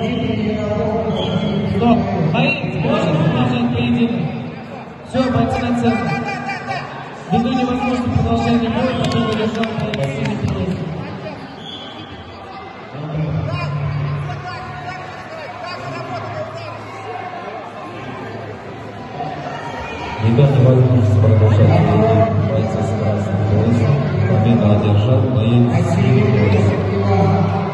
Стоп! Боец, можешь продолжать поединок? Все, бойцы на центр. Ввиду невозможно продолжение боя, который лежал на бассейне Петрова. Ребята, возможность продолжать поединок. Бойцы с красным поясом. Победу одержал боец с синим поясом.